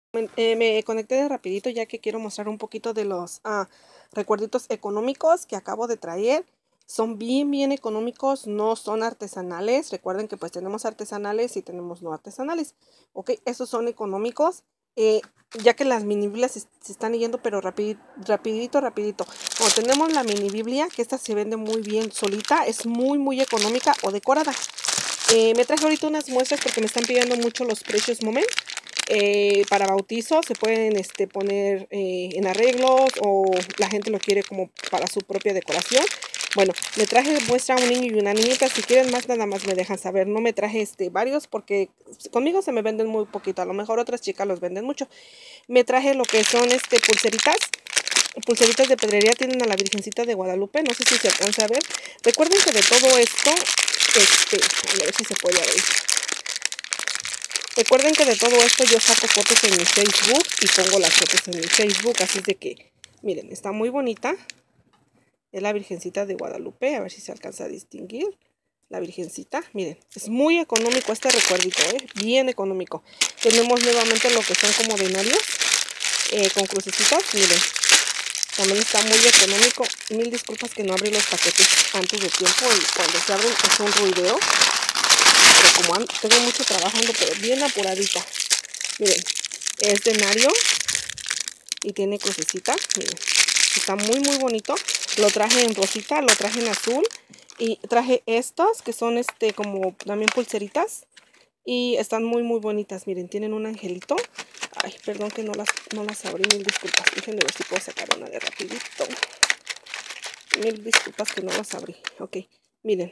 Me conecté de rapidito ya que quiero mostrar un poquito de los recuerditos económicos que acabo de traer. Son bien económicos, no son artesanales. Recuerden que pues tenemos artesanales y tenemos no artesanales. Ok, esos son económicos. Ya que las mini biblias se están yendo, pero rapidito. Como tenemos la mini biblia, que esta se vende muy bien solita, es muy económica o decorada. Me traje ahorita unas muestras porque me están pidiendo mucho los precios moment. Para bautizo se pueden poner en arreglos, o la gente lo quiere como para su propia decoración. Bueno, me traje muestra un niño y una niñita. Si quieren más, nada más me dejan saber. No me traje varios porque conmigo se me venden muy poquito. A lo mejor otras chicas los venden mucho. Me traje lo que son pulseritas de pedrería. Tienen a la Virgencita de Guadalupe. No sé si se alcanza a ver. Recuerden que de todo esto, a ver si se puede abrir. Recuerden que de todo esto yo saco fotos en mi Facebook y pongo las fotos en mi Facebook. Así de que, miren, está muy bonita. Es la Virgencita de Guadalupe. A ver si se alcanza a distinguir. La Virgencita, miren, es muy económico este recuerdito, bien económico. Tenemos nuevamente lo que son como denarios con crucecitas, miren. También está muy económico. Mil disculpas que no abrí los paquetes antes de tiempo y cuando se abren es un ruidero. Pero como tengo mucho trabajando, pero bien apuradita. Miren, es denario y tiene crucecitas. Miren, está muy bonito. Lo traje en rosita, lo traje en azul. Y traje estas que son como también pulseritas. Y están muy bonitas. Miren, tienen un angelito. Ay, perdón que no las abrí. Mil disculpas. Déjenme ver si puedo sacar una de rapidito. Mil disculpas que no las abrí. Ok, miren,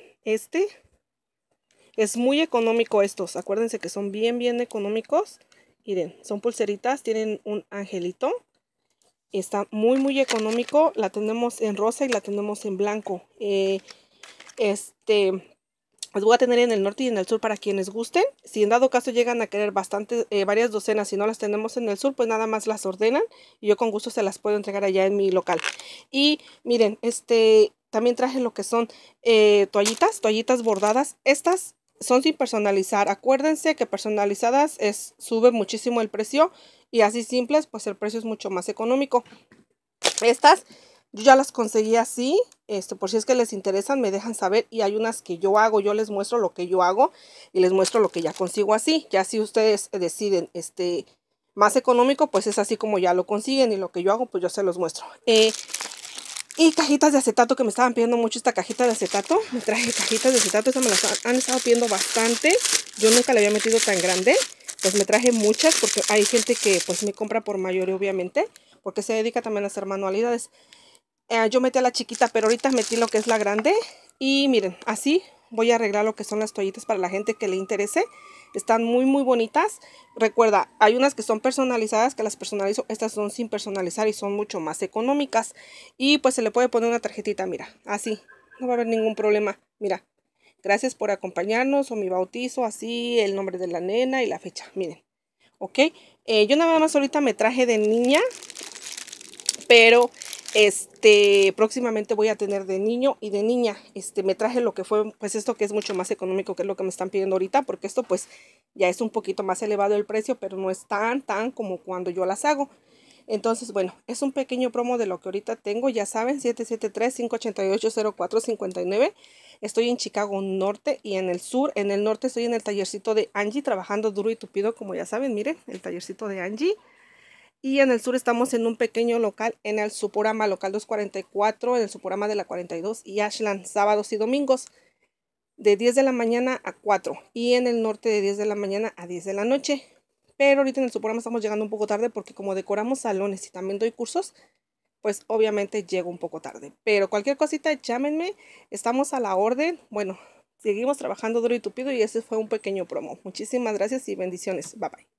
es muy económico estos. Acuérdense que son bien económicos. Miren, son pulseritas, tienen un angelito. Está muy económico. La tenemos en rosa y la tenemos en blanco. Las voy a tener en el norte y en el sur para quienes gusten. Si en dado caso llegan a querer varias docenas y no las tenemos en el sur, pues nada más las ordenan y yo con gusto se las puedo entregar allá en mi local. Y miren, también traje lo que son toallitas bordadas. Estas son sin personalizar. Acuérdense que personalizadas sube muchísimo el precio, y así simples pues el precio es mucho más económico. Estas yo ya las conseguí así, por si es que les interesan me dejan saber, y hay unas que yo hago. Yo les muestro lo que yo hago y les muestro lo que ya consigo así. Ya si ustedes deciden más económico, pues es así como ya lo consiguen, y lo que yo hago pues yo se los muestro. Y cajitas de acetato, que me estaban pidiendo mucho esta cajita de acetato. Me traje cajitas de acetato, esta me las han estado pidiendo bastante. Yo nunca la había metido tan grande. Pues me traje muchas porque hay gente que pues me compra por mayoría, obviamente, porque se dedica también a hacer manualidades. Yo metí a la chiquita, pero ahorita metí lo que es la grande. Y miren, así voy a arreglar lo que son las toallitas para la gente que le interese. Están muy bonitas. Recuerda, hay unas que son personalizadas, que las personalizo. Estas son sin personalizar y son mucho más económicas. Y pues se le puede poner una tarjetita, mira, así. No va a haber ningún problema. Mira, gracias por acompañarnos, o mi bautizo, así, el nombre de la nena y la fecha. Miren, ok. Yo nada más ahorita me traje de niña, pero próximamente voy a tener de niño y de niña. Me traje lo que fue pues esto, que es mucho más económico, que es lo que me están pidiendo ahorita, porque esto pues ya es un poquito más elevado el precio, pero no es tan como cuando yo las hago. Entonces, bueno, es un pequeño promo de lo que ahorita tengo. Ya saben, 773-588-0459. Estoy en Chicago Norte y en el sur. En el norte estoy en el tallercito de Angie, trabajando duro y tupido, como ya saben. Miren, el tallercito de Angie. Y en el sur estamos en un pequeño local, en el Suporama local 244, en el Suporama de la 42 y Ashland, sábados y domingos de 10 de la mañana a 4, y en el norte de 10 de la mañana a 10 de la noche. Pero ahorita en el Suporama estamos llegando un poco tarde porque como decoramos salones y también doy cursos, pues obviamente llego un poco tarde. Pero cualquier cosita, llámenme, estamos a la orden. Bueno, seguimos trabajando duro y tupido, y ese fue un pequeño promo. Muchísimas gracias y bendiciones. Bye bye.